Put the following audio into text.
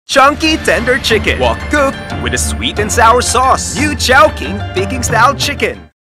Chunky tender chicken, well cooked with a sweet and sour sauce. New Chowking Peking style chicken.